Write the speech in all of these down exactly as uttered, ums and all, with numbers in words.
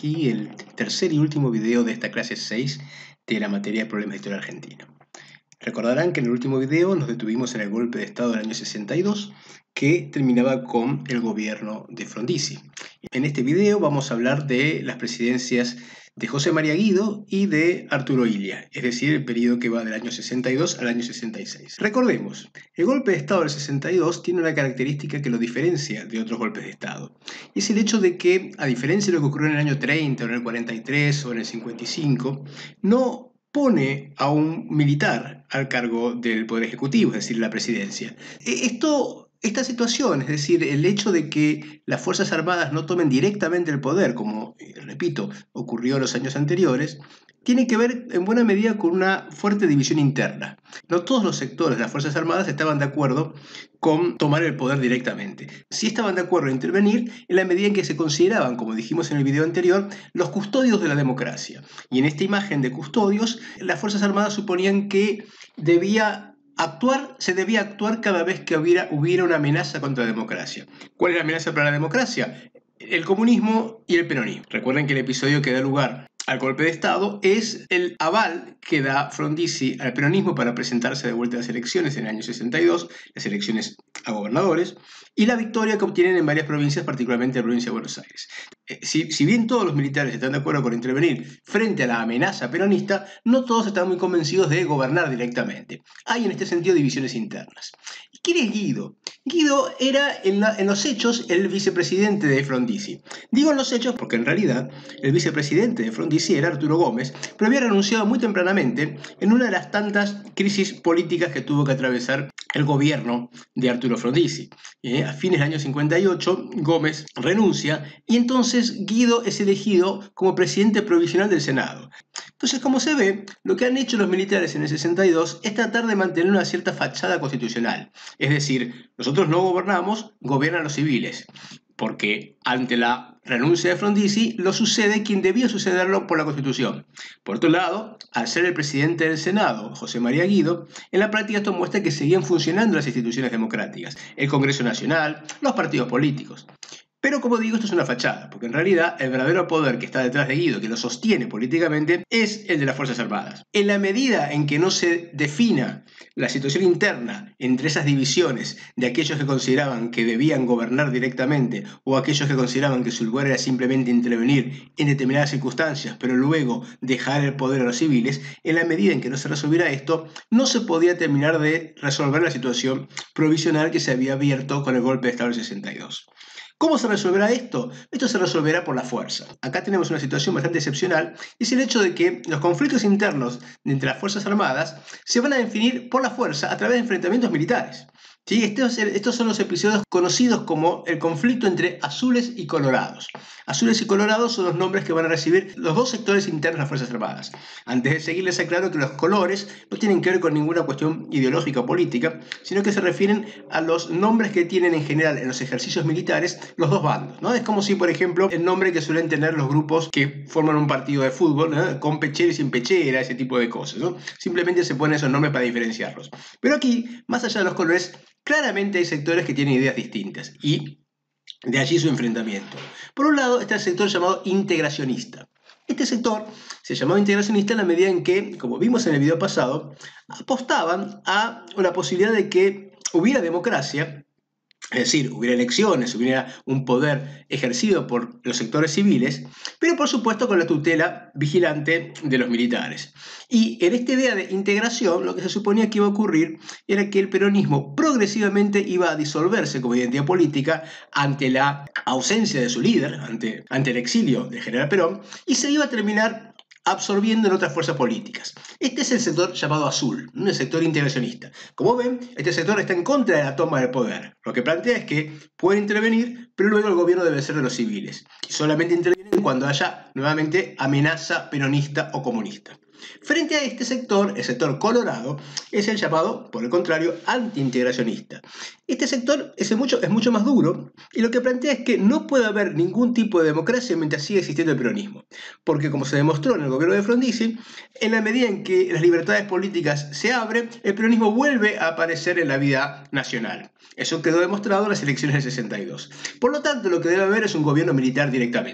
aquí el tercer y último video de esta clase seis de la materia de Problemas de Historia Argentina. Recordarán que en el último video nos detuvimos en el golpe de Estado del año sesenta y dos, que terminaba con el gobierno de Frondizi. En este video vamos a hablar de las presidencias de José María Guido y de Arturo Illia, es decir, el periodo que va del año sesenta y dos al año sesenta y seis. Recordemos, el golpe de Estado del sesenta y dos tiene una característica que lo diferencia de otros golpes de Estado, y es el hecho de que, a diferencia de lo que ocurrió en el año treinta, o en el cuarenta y tres, o en el cincuenta y cinco, no pone a un militar al cargo del Poder Ejecutivo, es decir, la presidencia. Esto... Esta situación, es decir, el hecho de que las Fuerzas Armadas no tomen directamente el poder, como, repito, ocurrió en los años anteriores, tiene que ver en buena medida con una fuerte división interna. No todos los sectores de las Fuerzas Armadas estaban de acuerdo con tomar el poder directamente. Sí estaban de acuerdo en intervenir en la medida en que se consideraban, como dijimos en el video anterior, los custodios de la democracia. Y en esta imagen de custodios, las Fuerzas Armadas suponían que debía Actuar, se debía actuar cada vez que hubiera, hubiera una amenaza contra la democracia. ¿Cuál es la amenaza para la democracia? El comunismo y el peronismo. Recuerden que el episodio que da lugar al golpe de Estado es el aval que da Frondizi al peronismo para presentarse de vuelta a las elecciones en el año sesenta y dos, las elecciones a gobernadores, y la victoria que obtienen en varias provincias, particularmente en la provincia de Buenos Aires. Eh, si, si bien todos los militares están de acuerdo con intervenir frente a la amenaza peronista, no todos están muy convencidos de gobernar directamente. Hay en este sentido divisiones internas. ¿Y quién es Guido? Guido era en, la, en los hechos el vicepresidente de Frondizi. Digo en los hechos porque en realidad el vicepresidente de Frondizi era Arturo Gómez, pero había renunciado muy tempranamente en una de las tantas crisis políticas que tuvo que atravesar el gobierno de Arturo Frondizi. Eh, a fines del año cincuenta y ocho, Gómez renuncia y entonces Guido es elegido como presidente provisional del Senado. Entonces, como se ve, lo que han hecho los militares en el sesenta y dos es tratar de mantener una cierta fachada constitucional. Es decir, nosotros no gobernamos, gobiernan los civiles. Porque ante la renuncia de Frondizi lo sucede quien debía sucederlo por la Constitución. Por otro lado, al ser el presidente del Senado, José María Guido, en la práctica esto muestra que seguían funcionando las instituciones democráticas, el Congreso Nacional, los partidos políticos. Pero como digo, esto es una fachada, porque en realidad el verdadero poder que está detrás de Guido, que lo sostiene políticamente, es el de las Fuerzas Armadas. En la medida en que no se defina la situación interna entre esas divisiones de aquellos que consideraban que debían gobernar directamente o aquellos que consideraban que su lugar era simplemente intervenir en determinadas circunstancias, pero luego dejar el poder a los civiles, en la medida en que no se resolviera esto, no se podía terminar de resolver la situación provisional que se había abierto con el golpe de Estado del sesenta y dos. ¿Cómo se resolverá esto? Esto se resolverá por la fuerza. Acá tenemos una situación bastante excepcional, y es el hecho de que los conflictos internos entre las Fuerzas Armadas se van a definir por la fuerza a través de enfrentamientos militares. ¿Sí? Estos, estos son los episodios conocidos como el conflicto entre azules y colorados. Azules y colorados son los nombres que van a recibir los dos sectores internos de las Fuerzas Armadas. Antes de seguir, les aclaro que los colores no tienen que ver con ninguna cuestión ideológica o política, sino que se refieren a los nombres que tienen en general en los ejercicios militares los dos bandos, ¿no? Es como si, por ejemplo, el nombre que suelen tener los grupos que forman un partido de fútbol, ¿no? Con pechera y sin pechera, ese tipo de cosas, ¿no? Simplemente se ponen esos nombres para diferenciarlos. Pero aquí, más allá de los colores, claramente hay sectores que tienen ideas distintas y de allí su enfrentamiento. Por un lado está el sector llamado integracionista. Este sector se llamaba integracionista en la medida en que, como vimos en el video pasado, apostaban a la posibilidad de que hubiera democracia, es decir, hubiera elecciones, hubiera un poder ejercido por los sectores civiles, pero por supuesto con la tutela vigilante de los militares. Y en esta idea de integración, lo que se suponía que iba a ocurrir era que el peronismo progresivamente iba a disolverse como identidad política ante la ausencia de su líder, ante, ante el exilio del general Perón, y se iba a terminar absorbiendo en otras fuerzas políticas. Este es el sector llamado azul, el sector integracionista. Como ven, este sector está en contra de la toma del poder. Lo que plantea es que pueden intervenir, pero luego el gobierno debe ser de los civiles. Y solamente intervienen cuando haya nuevamente amenaza peronista o comunista. Frente a este sector, el sector colorado, es el llamado, por el contrario, antiintegracionista. Este sector es mucho, es mucho más duro y lo que plantea es que no puede haber ningún tipo de democracia mientras siga existiendo el peronismo. Porque como se demostró en el gobierno de Frondizi, en la medida en que las libertades políticas se abren, el peronismo vuelve a aparecer en la vida nacional. Eso quedó demostrado en las elecciones del sesenta y dos. Por lo tanto, lo que debe haber es un gobierno militar directamente.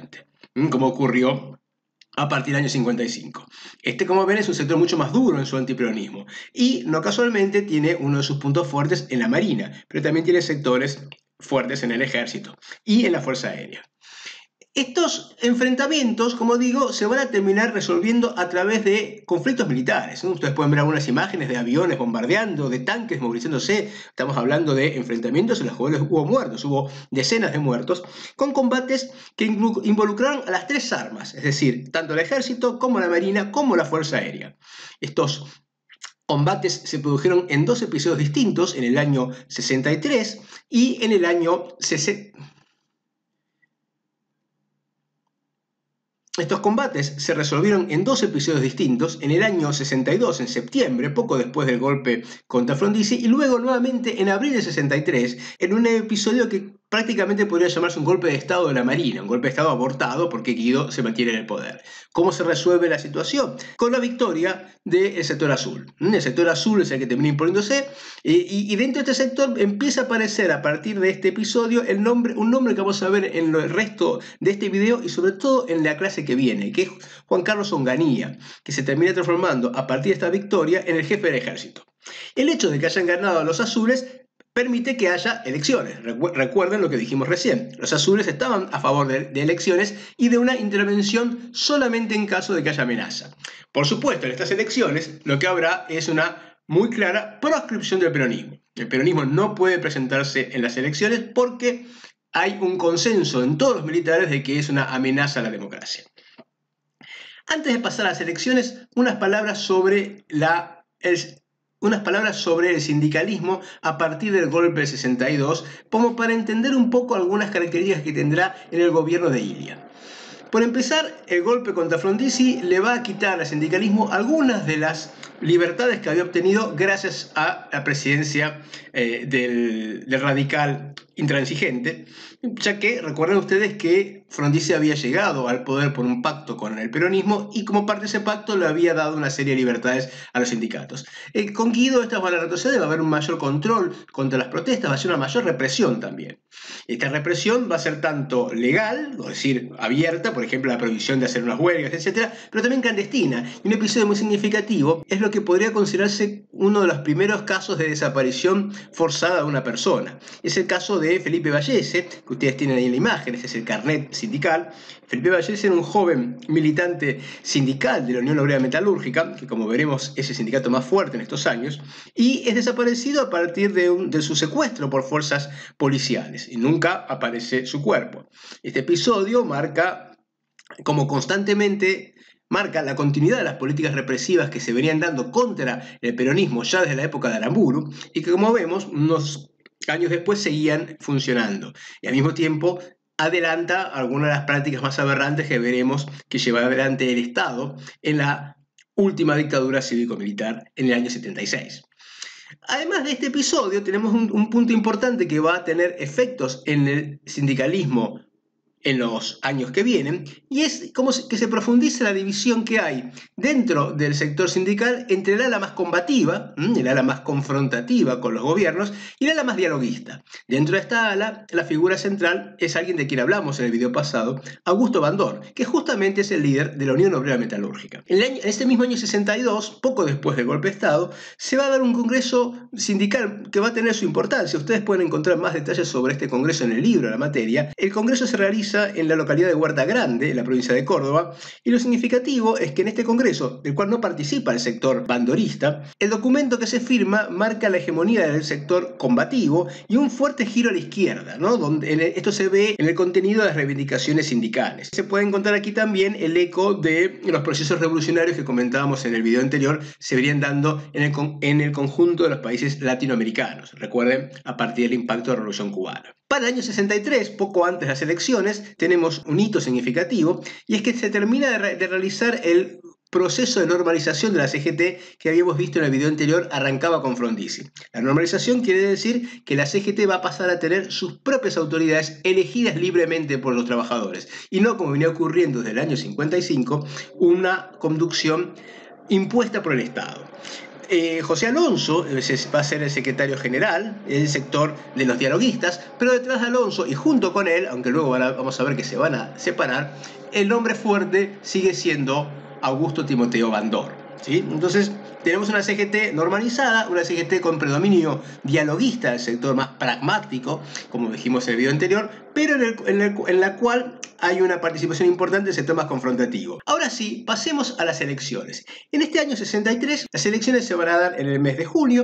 como ocurrió a partir del año cincuenta y cinco. Este, como ven, es un sector mucho más duro en su antiperonismo y, no casualmente, tiene uno de sus puntos fuertes en la Marina, pero también tiene sectores fuertes en el Ejército y en la Fuerza Aérea. Estos enfrentamientos, como digo, se van a terminar resolviendo a través de conflictos militares, ¿no? Ustedes pueden ver algunas imágenes de aviones bombardeando, de tanques movilizándose. Estamos hablando de enfrentamientos en los cuales hubo muertos, hubo decenas de muertos, con combates que involucraron a las tres armas, es decir, tanto el ejército como la marina como la fuerza aérea. Estos combates se produjeron en dos episodios distintos, en el año sesenta y tres y en el año sesenta. Estos combates se resolvieron en dos episodios distintos, en el año sesenta y dos, en septiembre, poco después del golpe contra Frondizi, y luego nuevamente en abril de sesenta y tres, en un episodio que prácticamente podría llamarse un golpe de Estado de la Marina, un golpe de Estado abortado porque Guido se mantiene en el poder. ¿Cómo se resuelve la situación? Con la victoria del sector azul. El sector azul es el que termina imponiéndose, y, y dentro de este sector empieza a aparecer a partir de este episodio el nombre, un nombre que vamos a ver en el resto de este video y sobre todo en la clase que viene, que es Juan Carlos Onganía, que se termina transformando a partir de esta victoria en el jefe del ejército. El hecho de que hayan ganado a los azules permite que haya elecciones. Recuerden lo que dijimos recién. Los azules estaban a favor de, de elecciones y de una intervención solamente en caso de que haya amenaza. Por supuesto, en estas elecciones lo que habrá es una muy clara proscripción del peronismo. El peronismo no puede presentarse en las elecciones porque hay un consenso en todos los militares de que es una amenaza a la democracia. Antes de pasar a las elecciones, unas palabras sobre la... El, unas palabras sobre el sindicalismo a partir del golpe del sesenta y dos, como para entender un poco algunas características que tendrá en el gobierno de Ilia. Por empezar, el golpe contra Frondizi le va a quitar al sindicalismo algunas de las libertades que había obtenido gracias a la presidencia eh, del, del radical intransigente, ya que recuerden ustedes que Frondizi había llegado al poder por un pacto con el peronismo y como parte de ese pacto le había dado una serie de libertades a los sindicatos. Eh, con Guido estas van a retroceder, va a haber un mayor control contra las protestas, va a ser una mayor represión también. Esta represión va a ser tanto legal, es decir, abierta, por ejemplo la prohibición de hacer unas huelgas, etcétera, pero también clandestina. Y un episodio muy significativo es lo que podría considerarse uno de los primeros casos de desaparición forzada de una persona. Es el caso de Felipe Vallese, que ustedes tienen ahí en la imagen, ese es el carnet sindical. Felipe Vallese era un joven militante sindical de la Unión Obrera Metalúrgica, que como veremos es el sindicato más fuerte en estos años, y es desaparecido a partir de, un, de su secuestro por fuerzas policiales, y nunca aparece su cuerpo. Este episodio marca como constantemente marca la continuidad de las políticas represivas que se venían dando contra el peronismo ya desde la época de Aramburu y que, como vemos, unos años después seguían funcionando. Y al mismo tiempo adelanta algunas de las prácticas más aberrantes que veremos que lleva adelante el Estado en la última dictadura cívico-militar en el año setenta y seis. Además de este episodio, tenemos un, un punto importante que va a tener efectos en el sindicalismo en los años que vienen, y es como que se profundiza la división que hay dentro del sector sindical entre el ala más combativa, el ala más confrontativa con los gobiernos, y el ala más dialoguista. Dentro de esta ala, la figura central es alguien de quien hablamos en el video pasado, Augusto Bandor, que justamente es el líder de la Unión Obrera Metalúrgica. En, el año, en este mismo año sesenta y dos, poco después del golpe de Estado, se va a dar un congreso sindical que va a tener su importancia. Ustedes pueden encontrar más detalles sobre este congreso en el libro, la materia. El congreso se realiza en la localidad de Huerta Grande, en la provincia de Córdoba, y lo significativo es que en este congreso, del cual no participa el sector bandorista, el documento que se firma marca la hegemonía del sector combativo y un fuerte giro a la izquierda, ¿no? Donde esto se ve en el contenido de las reivindicaciones sindicales. Se puede encontrar aquí también el eco de los procesos revolucionarios que comentábamos en el video anterior, se verían dando en el, en el conjunto de los países latinoamericanos, recuerden, a partir del impacto de la Revolución Cubana. Para el año sesenta y tres, poco antes de las elecciones, tenemos un hito significativo y es que se termina de, re de realizar el proceso de normalización de la C G T que habíamos visto en el video anterior, arrancaba con Frondizi. La normalización quiere decir que la C G T va a pasar a tener sus propias autoridades elegidas libremente por los trabajadores y no, como venía ocurriendo desde el año cincuenta y cinco, una conducción impuesta por el Estado. Eh, José Alonso va a ser el secretario general, el sector de los dialoguistas, pero detrás de Alonso y junto con él, aunque luego van a, vamos a ver que se van a separar, el nombre fuerte sigue siendo Augusto Timoteo Bandor, ¿sí? Entonces tenemos una C G T normalizada, una C G T con predominio dialoguista, el sector más pragmático, como dijimos en el video anterior, pero en, el, en, el, en la cual hay una participación importante del sector más confrontativo. Ahora sí, pasemos a las elecciones. En este año sesenta y tres, las elecciones se van a dar en el mes de junio.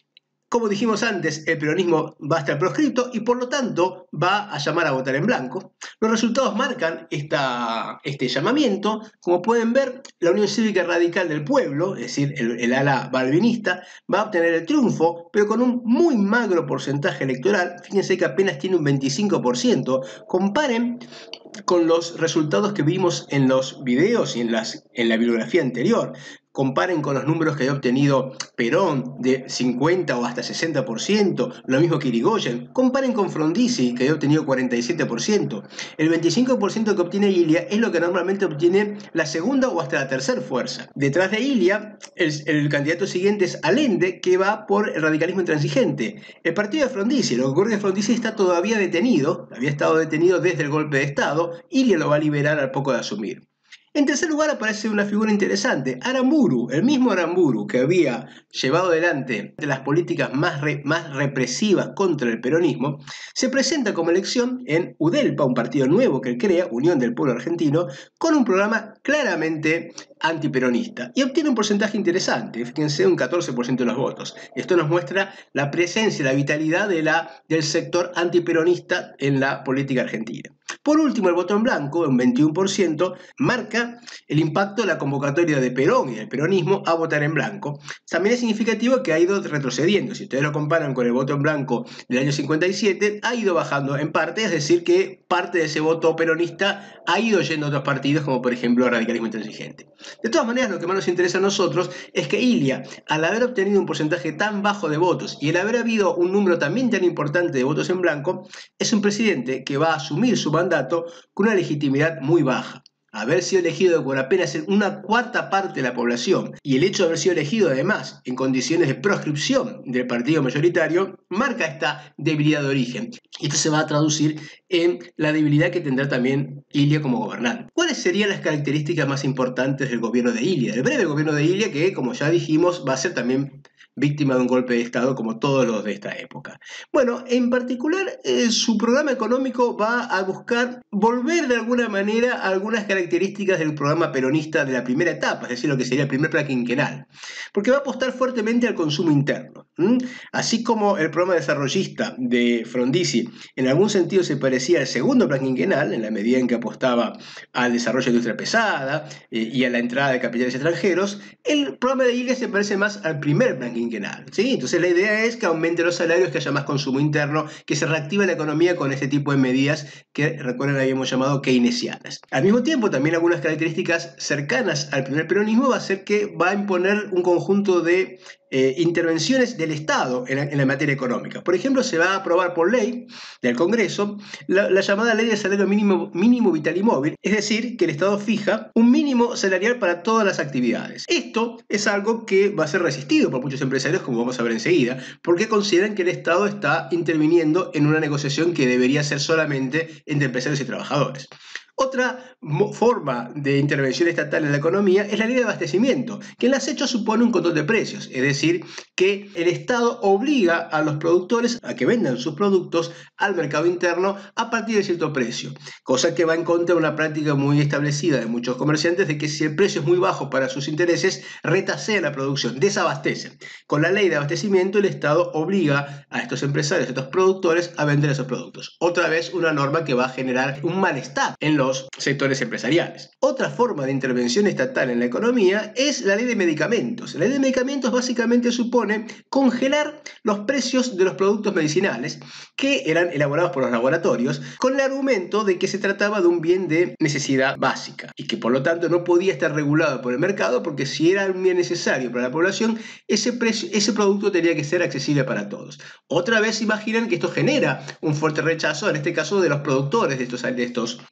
Como dijimos antes, el peronismo va a estar proscripto y por lo tanto va a llamar a votar en blanco. Los resultados marcan esta, este llamamiento. Como pueden ver, la Unión Cívica Radical del Pueblo, es decir, el, el ala balvinista, va a obtener el triunfo, pero con un muy magro porcentaje electoral. Fíjense que apenas tiene un veinticinco por ciento. Comparen con los resultados que vimos en los videos y en, las, en la bibliografía anterior. Comparen con los números que había obtenido Perón de cincuenta o hasta sesenta por ciento, lo mismo que Irigoyen. Comparen con Frondizi, que había obtenido cuarenta y siete por ciento. El veinticinco por ciento que obtiene Ilia es lo que normalmente obtiene la segunda o hasta la tercera fuerza. Detrás de Ilia, el, el candidato siguiente es Allende, que va por el radicalismo intransigente. El partido de Frondizi, lo que ocurre es que Frondizi está todavía detenido, había estado detenido desde el golpe de Estado. Ilia lo va a liberar al poco de asumir. En tercer lugar aparece una figura interesante, Aramburu, el mismo Aramburu que había llevado adelante las políticas más, re, más represivas contra el peronismo, se presenta como elección en UDELPA, un partido nuevo que él crea, Unión del Pueblo Argentino, con un programa claramente antiperonista y obtiene un porcentaje interesante, fíjense, un catorce por ciento de los votos. Esto nos muestra la presencia y la vitalidad de la, del sector antiperonista en la política argentina. Por último, el voto en blanco, un veintiuno por ciento, marca el impacto de la convocatoria de Perón y del peronismo a votar en blanco. También es significativo que ha ido retrocediendo. Si ustedes lo comparan con el voto en blanco del año cincuenta y siete, ha ido bajando en parte, es decir, que parte de ese voto peronista ha ido yendo a otros partidos, como por ejemplo el radicalismo intransigente. De todas maneras, lo que más nos interesa a nosotros es que Ilia, al haber obtenido un porcentaje tan bajo de votos y el haber habido un número también tan importante de votos en blanco, es un presidente que va a asumir su mandato con una legitimidad muy baja. Haber sido elegido por apenas una cuarta parte de la población y el hecho de haber sido elegido además en condiciones de proscripción del partido mayoritario marca esta debilidad de origen. Y esto se va a traducir en la debilidad que tendrá también Ilia como gobernante. ¿Cuáles serían las características más importantes del gobierno de Ilia? El breve gobierno de Ilia, que como ya dijimos va a ser también víctima de un golpe de Estado como todos los de esta época. Bueno, en particular eh, su programa económico va a buscar volver de alguna manera a algunas características del programa peronista de la primera etapa, es decir, lo que sería el primer plan quinquenal, porque va a apostar fuertemente al consumo interno. ¿Mm? Así como el programa desarrollista de Frondizi en algún sentido se parecía al segundo plan quinquenal, en la medida en que apostaba al desarrollo de industria pesada eh, y a la entrada de capitales extranjeros, el programa de Ilia se parece más al primer plan quinquenal. ¿Sí? Entonces la idea es que aumente los salarios, que haya más consumo interno, que se reactive la economía con este tipo de medidas que, recuerden, habíamos llamado keynesianas. Al mismo tiempo, también algunas características cercanas al primer peronismo va a ser que va a imponer un conjunto de eh, intervenciones del Estado en la, en la materia económica. Por ejemplo, se va a aprobar por ley del Congreso la, la llamada ley de salario mínimo, mínimo vital y móvil, es decir, que el Estado fija un mínimo salarial para todas las actividades. Esto es algo que va a ser resistido por muchos empresarios, como vamos a ver enseguida, porque consideran que el Estado está interviniendo en una negociación que debería ser solamente entre empresarios y trabajadores. Otra forma de intervención estatal en la economía es la ley de abastecimiento, que en los hechos supone un control de precios, es decir, que el Estado obliga a los productores a que vendan sus productos al mercado interno a partir de cierto precio, cosa que va en contra de una práctica muy establecida de muchos comerciantes de que si el precio es muy bajo para sus intereses, retasea la producción, desabastecen. Con la ley de abastecimiento el Estado obliga a estos empresarios, a estos productores a vender esos productos. Otra vez una norma que va a generar un malestar en los sectores empresariales. Otra forma de intervención estatal en la economía es la ley de medicamentos. La ley de medicamentos básicamente supone congelar los precios de los productos medicinales que eran elaborados por los laboratorios con el argumento de que se trataba de un bien de necesidad básica y que por lo tanto no podía estar regulado por el mercado, porque si era un bien necesario para la población, ese, precio, ese producto tenía que ser accesible para todos. Otra vez imaginan que esto genera un fuerte rechazo, en este caso de los productores de estos, de estos medicamentos,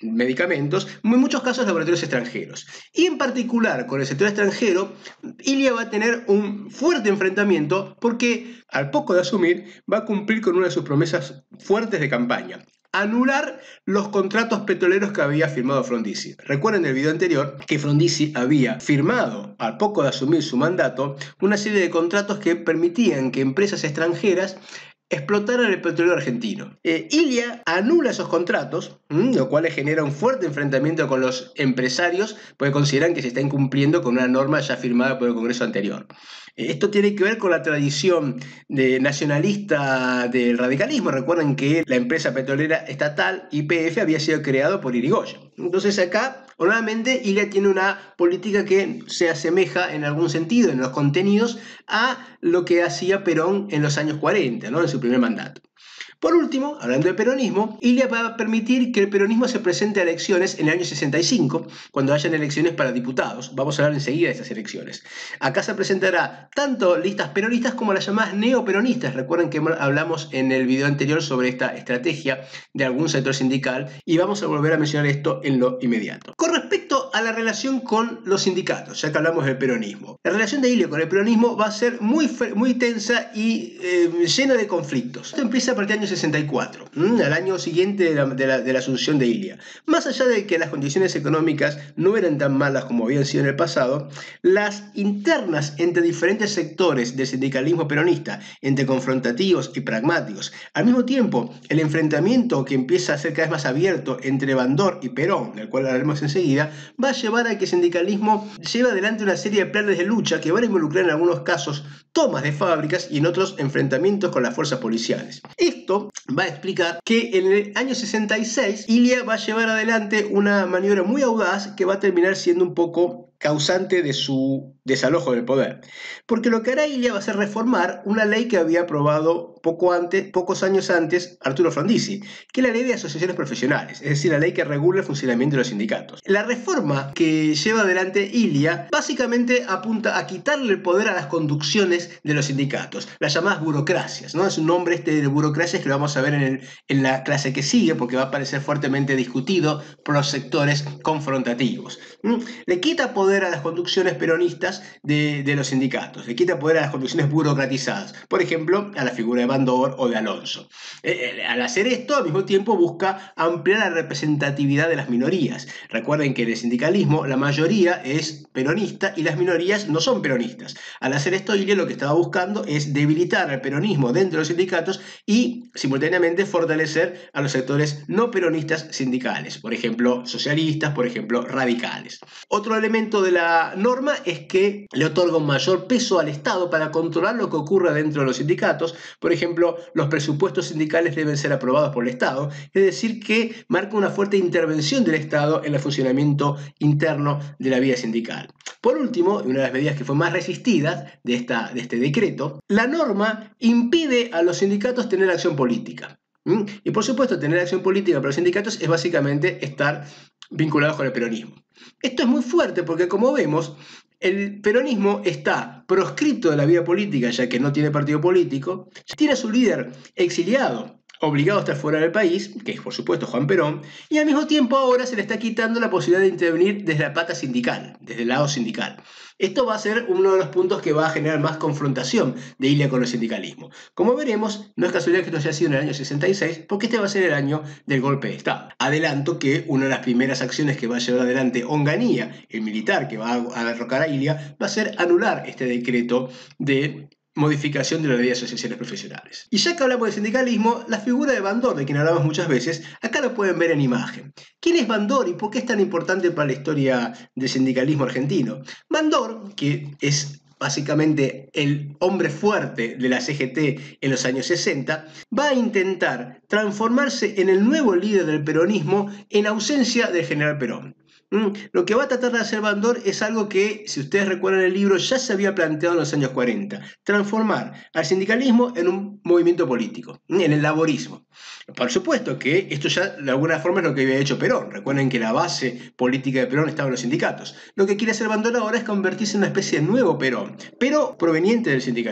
medicamentos, en muchos casos laboratorios extranjeros. Y en particular con el sector extranjero, Ilia va a tener un fuerte enfrentamiento porque al poco de asumir va a cumplir con una de sus promesas fuertes de campaña: anular los contratos petroleros que había firmado Frondizi. Recuerden el video anterior que Frondizi había firmado, al poco de asumir su mandato, una serie de contratos que permitían que empresas extranjeras explotaran el petróleo argentino. Eh, Ilia anula esos contratos, mmm, lo cual le genera un fuerte enfrentamiento con los empresarios, porque consideran que se está incumpliendo con una norma ya firmada por el Congreso anterior. Eh, esto tiene que ver con la tradición de nacionalista del radicalismo. Recuerden que la empresa petrolera estatal, Y P F, había sido creado por Irigoyen. Entonces acá, nuevamente, Ilia tiene una política que se asemeja en algún sentido, en los contenidos, a lo que hacía Perón en los años cuarenta, ¿no? En su primer mandato. Por último, hablando de peronismo, Ilia va a permitir que el peronismo se presente a elecciones en el año sesenta y cinco, cuando hayan elecciones para diputados. Vamos a hablar enseguida de estas elecciones. Acá se presentará tanto listas peronistas como las llamadas neoperonistas. Recuerden que hablamos en el video anterior sobre esta estrategia de algún sector sindical y vamos a volver a mencionar esto en lo inmediato. Con respecto a la relación con los sindicatos, ya que hablamos del peronismo, la relación de Ilia con el peronismo va a ser muy, muy tensa y eh, llena de conflictos. Esto empieza a partir del año sesenta y cuatro, ¿m? Al año siguiente de la, de, la, de la asunción de Ilia. Más allá de que las condiciones económicas no eran tan malas como habían sido en el pasado, las internas entre diferentes sectores del sindicalismo peronista, entre confrontativos y pragmáticos, al mismo tiempo el enfrentamiento que empieza a ser cada vez más abierto entre Bandor y Perón, del cual hablaremos enseguida, va a llevar a que el sindicalismo lleve adelante una serie de planes de lucha que van a involucrar en algunos casos tomas de fábricas y en otros enfrentamientos con las fuerzas policiales. Esto va a explicar que en el año sesenta y seis Ilia va a llevar adelante una maniobra muy audaz que va a terminar siendo un poco causante de su desalojo del poder. Porque lo que hará Ilia va a ser reformar una ley que había aprobado poco antes, pocos años antes Arturo Frondizi, que es la ley de asociaciones profesionales, es decir, la ley que regula el funcionamiento de los sindicatos. La reforma que lleva adelante Ilia básicamente apunta a quitarle el poder a las conducciones de los sindicatos, las llamadas burocracias, ¿no? Es un nombre este de burocracias que lo vamos a ver en, el, en la clase que sigue, porque va a aparecer fuertemente discutido por los sectores confrontativos. ¿Mm? Le quita poder a las conducciones peronistas de, de los sindicatos, le quita poder a las conducciones burocratizadas, por ejemplo, a la figura de Bandor o de Alonso. Eh, eh, al hacer esto, al mismo tiempo busca ampliar la representatividad de las minorías. Recuerden que en el sindicalismo la mayoría es peronista y las minorías no son peronistas. Al hacer esto, Ilia lo que estaba buscando es debilitar al peronismo dentro de los sindicatos y simultáneamente fortalecer a los sectores no peronistas sindicales, por ejemplo, socialistas, por ejemplo, radicales. Otro elemento de la norma es que le otorga un mayor peso al Estado para controlar lo que ocurre dentro de los sindicatos. Por ejemplo, los presupuestos sindicales deben ser aprobados por el Estado, es decir, que marca una fuerte intervención del Estado en el funcionamiento interno de la vida sindical. Por último, una de las medidas que fue más resistidas de, esta, de este decreto, la norma impide a los sindicatos tener acción política. ¿Mm? Y por supuesto, tener acción política para los sindicatos es básicamente estar vinculados con el peronismo. Esto es muy fuerte porque, como vemos, el peronismo está proscripto de la vida política, ya que no tiene partido político, tiene a su líder exiliado, obligado a estar fuera del país, que es por supuesto Juan Perón, y al mismo tiempo ahora se le está quitando la posibilidad de intervenir desde la pata sindical, desde el lado sindical. Esto va a ser uno de los puntos que va a generar más confrontación de Ilia con el sindicalismo. Como veremos, no es casualidad que esto haya sido en el año sesenta y seis, porque este va a ser el año del golpe de Estado. Adelanto que una de las primeras acciones que va a llevar adelante Onganía, el militar que va a derrocar a Ilia, va a ser anular este decreto de modificación de la ley de asociaciones profesionales. Y ya que hablamos de sindicalismo, la figura de Bandor, de quien hablamos muchas veces, acá lo pueden ver en imagen. ¿Quién es Bandor y por qué es tan importante para la historia del sindicalismo argentino? Bandor, que es básicamente el hombre fuerte de la C G T en los años sesenta, va a intentar transformarse en el nuevo líder del peronismo en ausencia del general Perón. Lo que va a tratar de hacer Bandor es algo que, si ustedes recuerdan el libro, ya se había planteado en los años cuarenta. Transformar al sindicalismo en un movimiento político, en el laborismo. Por supuesto que esto ya de alguna forma es lo que había hecho Perón. Recuerden que la base política de Perón estaba en los sindicatos. Lo que quiere hacer Bandor ahora es convertirse en una especie de nuevo Perón, pero proveniente del sindicalismo.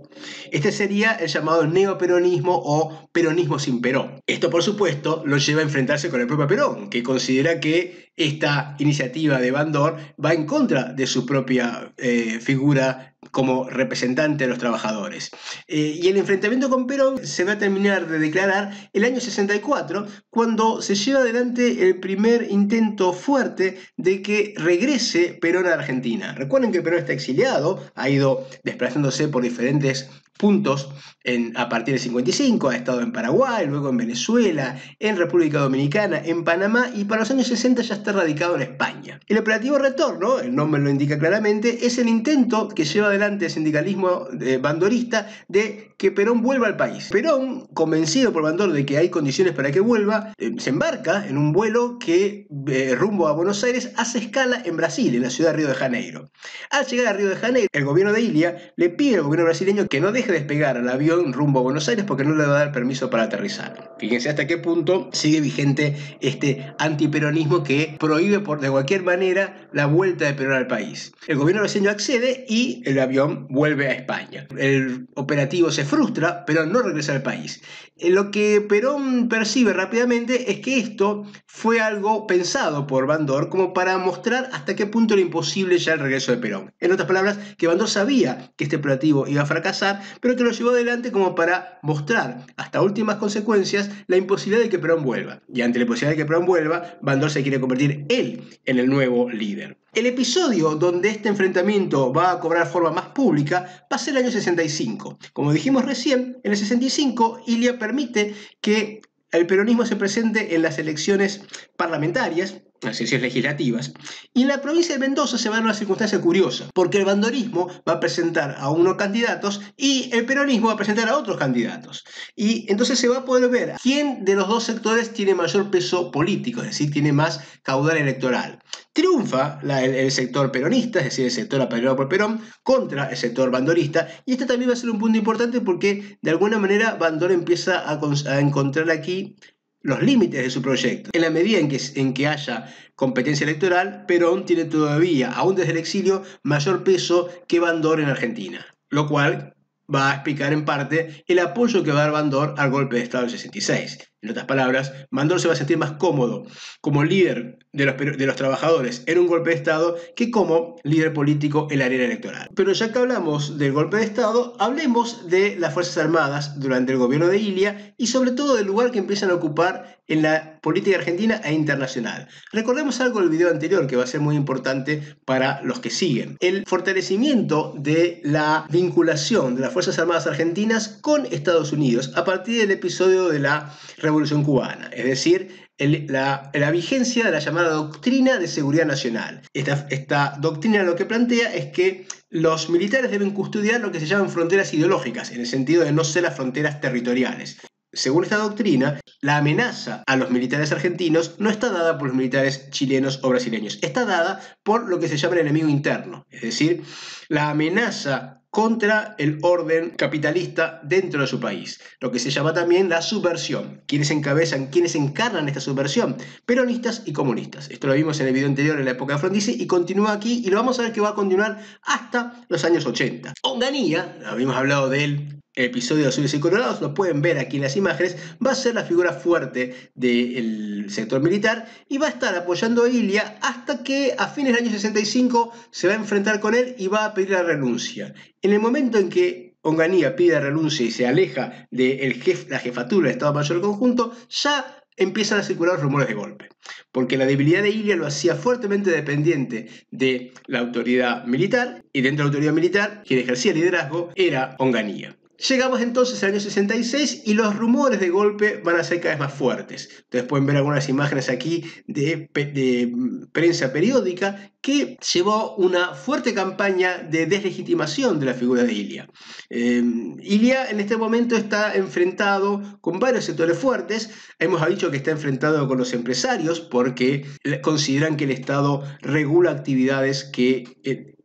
Este sería el llamado neoperonismo o peronismo sin Perón. Esto, por supuesto, lo lleva a enfrentarse con el propio Perón, que considera que esta iniciativa de Bandor va en contra de su propia eh, figura como representante de los trabajadores. Eh, y el enfrentamiento con Perón se va a terminar de declarar el año sesenta y cuatro, cuando se lleva adelante el primer intento fuerte de que regrese Perón a Argentina. Recuerden que Perón está exiliado, ha ido desplazándose por diferentes puntos en, a partir del cincuenta y cinco, ha estado en Paraguay, luego en Venezuela, en República Dominicana, en Panamá, y para los años sesenta ya está radicado en España. El operativo retorno, el nombre lo indica claramente, es el intento que lleva adelante el sindicalismo eh, bandorista de que Perón vuelva al país. Perón, convencido por Bandor de que hay condiciones para que vuelva, eh, se embarca en un vuelo que eh, rumbo a Buenos Aires hace escala en Brasil, en la ciudad de Río de Janeiro. Al llegar a Río de Janeiro, el gobierno de Ilia le pide al gobierno brasileño que no deje despegar al avión rumbo a Buenos Aires porque no le va a dar permiso para aterrizar. Fíjense hasta qué punto sigue vigente este antiperonismo que prohíbe por de cualquier manera la vuelta de Perón al país. El gobierno brasileño accede y el avión vuelve a España. El operativo se frustra, pero no regresa al país. Lo que Perón percibe rápidamente es que esto fue algo pensado por Bandor como para mostrar hasta qué punto era imposible ya el regreso de Perón. En otras palabras, que Bandor sabía que este operativo iba a fracasar, pero que lo llevó adelante como para mostrar hasta últimas consecuencias la imposibilidad de que Perón vuelva. Y ante la imposibilidad de que Perón vuelva, Bandor se quiere convertir él en el nuevo líder. El episodio donde este enfrentamiento va a cobrar forma más pública va a ser el año sesenta y cinco. Como dijimos recién, en el sesenta y cinco Ilia permite que el peronismo se presente en las elecciones parlamentarias, las elecciones legislativas, y en la provincia de Mendoza se va a dar una circunstancia curiosa, porque el bandorismo va a presentar a unos candidatos y el peronismo va a presentar a otros candidatos. Y entonces se va a poder ver quién de los dos sectores tiene mayor peso político, es decir, tiene más caudal electoral. Triunfa la, el, el sector peronista, es decir, el sector apadrinado por Perón, contra el sector bandorista, y este también va a ser un punto importante porque de alguna manera Bandor empieza a, a encontrar aquí los límites de su proyecto. En la medida en que, en que haya competencia electoral, Perón tiene todavía, aún desde el exilio, mayor peso que Bandor en Argentina, lo cual va a explicar en parte el apoyo que va a dar Bandor al golpe de Estado del sesenta y seis. En otras palabras, Bandor se va a sentir más cómodo como líder de los, de los trabajadores en un golpe de Estado que como líder político en la arena electoral. Pero ya que hablamos del golpe de Estado, hablemos de las Fuerzas Armadas durante el gobierno de Ilia y sobre todo del lugar que empiezan a ocupar en la política argentina e internacional. Recordemos algo del video anterior que va a ser muy importante para los que siguen. El fortalecimiento de la vinculación de las Fuerzas Armadas argentinas con Estados Unidos a partir del episodio de la Revolución Cubana, es decir, el, la, la vigencia de la llamada Doctrina de Seguridad Nacional. Esta, esta doctrina lo que plantea es que los militares deben custodiar lo que se llaman fronteras ideológicas, en el sentido de no ser las fronteras territoriales. Según esta doctrina, la amenaza a los militares argentinos no está dada por los militares chilenos o brasileños, está dada por lo que se llama el enemigo interno, es decir, la amenaza contra el orden capitalista dentro de su país, lo que se llama también la subversión. ¿Quiénes encabezan, quiénes encarnan esta subversión? Peronistas y comunistas. Esto lo vimos en el video anterior en la época de Frondizi y continúa aquí y lo vamos a ver que va a continuar hasta los años ochenta. Onganía, habíamos hablado de él, el episodio de Azules y Colorados, lo pueden ver aquí en las imágenes, va a ser la figura fuerte del sector militar y va a estar apoyando a Ilia hasta que a fines del año sesenta y cinco se va a enfrentar con él y va a pedir la renuncia. En el momento en que Onganía pide la renuncia y se aleja de el jef, la jefatura del Estado Mayor Conjunto, ya empiezan a circular rumores de golpe, porque la debilidad de Ilia lo hacía fuertemente dependiente de la autoridad militar y dentro de la autoridad militar quien ejercía liderazgo era Onganía. Llegamos entonces al año sesenta y seis y los rumores de golpe van a ser cada vez más fuertes. Ustedes pueden ver algunas imágenes aquí de, de prensa periódica que llevó una fuerte campaña de deslegitimación de la figura de Ilia. Eh, Ilia en este momento está enfrentado con varios sectores fuertes. Hemos dicho que está enfrentado con los empresarios porque consideran que el Estado regula actividades que... Eh,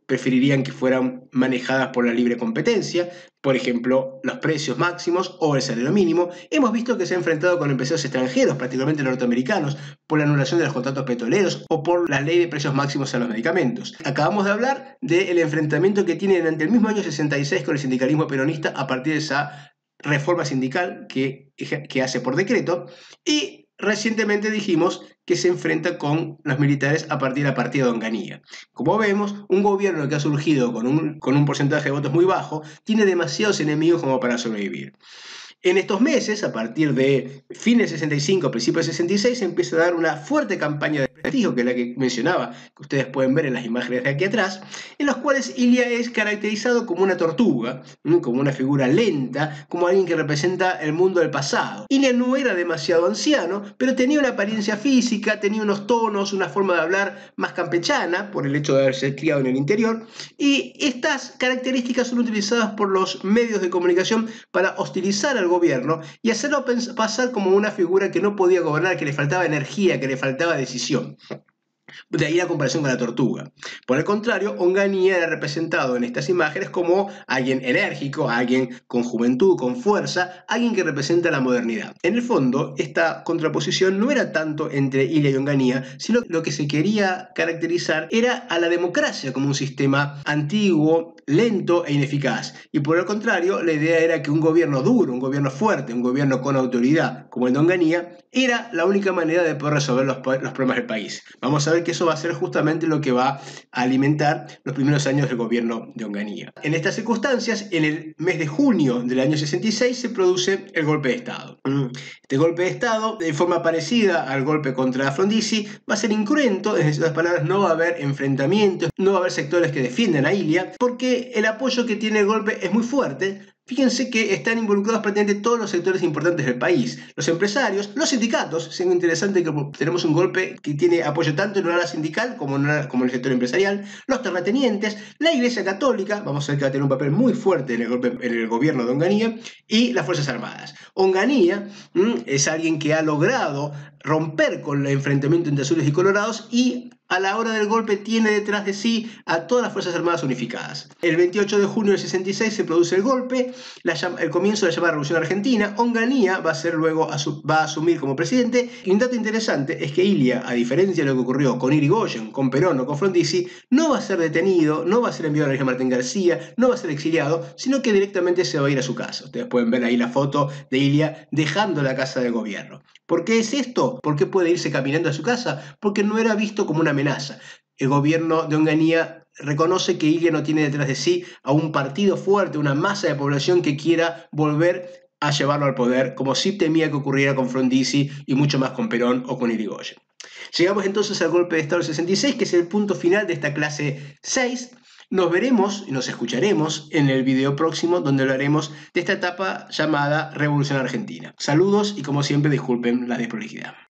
preferirían que fueran manejadas por la libre competencia, por ejemplo, los precios máximos o el salario mínimo. Hemos visto que se ha enfrentado con empresarios extranjeros, particularmente norteamericanos, por la anulación de los contratos petroleros o por la ley de precios máximos a los medicamentos. Acabamos de hablar del enfrentamiento que tiene durante el mismo año sesenta y seis con el sindicalismo peronista a partir de esa reforma sindical que, que hace por decreto, y recientemente dijimos que se enfrenta con los militares a partir de la partida de Onganía. Como vemos, un gobierno que ha surgido con un, con un porcentaje de votos muy bajo tiene demasiados enemigos como para sobrevivir. En estos meses, a partir de fines de sesenta y cinco, principios de sesenta y seis, se empieza a dar una fuerte campaña de prestigio, que es la que mencionaba, que ustedes pueden ver en las imágenes de aquí atrás, en las cuales Ilia es caracterizado como una tortuga, como una figura lenta, como alguien que representa el mundo del pasado. Ilia no era demasiado anciano, pero tenía una apariencia física, tenía unos tonos, una forma de hablar más campechana, por el hecho de haberse criado en el interior, y estas características son utilizadas por los medios de comunicación para hostilizar al gobierno y hacerlo pasar como una figura que no podía gobernar, que le faltaba energía, que le faltaba decisión. De ahí la comparación con la tortuga. Por el contrario, Onganía era representado en estas imágenes como alguien enérgico, alguien con juventud, con fuerza, alguien que representa la modernidad. En el fondo, esta contraposición no era tanto entre Ilia y Onganía, sino que lo que se quería caracterizar era a la democracia como un sistema antiguo, lento e ineficaz. Y por el contrario, la idea era que un gobierno duro, un gobierno fuerte, un gobierno con autoridad, como el de Onganía, era la única manera de poder resolver los, los problemas del país. Vamos a ver que eso va a ser justamente lo que va a alimentar los primeros años del gobierno de Onganía. En estas circunstancias, en el mes de junio del año sesenta y seis se produce el golpe de Estado. Este golpe de Estado, de forma parecida al golpe contra Frondizi, va a ser incruento, en otras palabras, no va a haber enfrentamientos, no va a haber sectores que defiendan a Ilia, porque el apoyo que tiene el golpe es muy fuerte. Fíjense que están involucrados prácticamente todos los sectores importantes del país. Los empresarios, los sindicatos. Es interesante que tenemos un golpe que tiene apoyo tanto en el ala sindical como en, el, como en el sector empresarial. Los terratenientes, la Iglesia Católica, vamos a ver que va a tener un papel muy fuerte en el, golpe, en el gobierno de Onganía, y las Fuerzas Armadas. Onganía mmm, es alguien que ha logrado romper con el enfrentamiento entre azules y colorados y a la hora del golpe tiene detrás de sí a todas las Fuerzas Armadas unificadas. El veintiocho de junio del sesenta y seis se produce el golpe, la, el comienzo de la llamada Revolución Argentina. Onganía va a ser luego asu va a asumir como presidente, y un dato interesante es que Ilia, a diferencia de lo que ocurrió con Irigoyen, con Perón o con Frondizi, no va a ser detenido, no va a ser enviado a la isla Martín García, no va a ser exiliado, sino que directamente se va a ir a su casa. Ustedes pueden ver ahí la foto de Ilia dejando la casa de gobierno. ¿Por qué es esto? ¿Por qué puede irse caminando a su casa? Porque no era visto como una amenaza. El gobierno de Onganía reconoce que Ilia no tiene detrás de sí a un partido fuerte, una masa de población que quiera volver a llevarlo al poder, como sí temía que ocurriera con Frondizi y mucho más con Perón o con Irigoyen. Llegamos entonces al golpe de Estado del sesenta y seis, que es el punto final de esta clase seis. Nos veremos y nos escucharemos en el video próximo, donde hablaremos de esta etapa llamada Revolución Argentina. Saludos y como siempre disculpen la desprolijidad.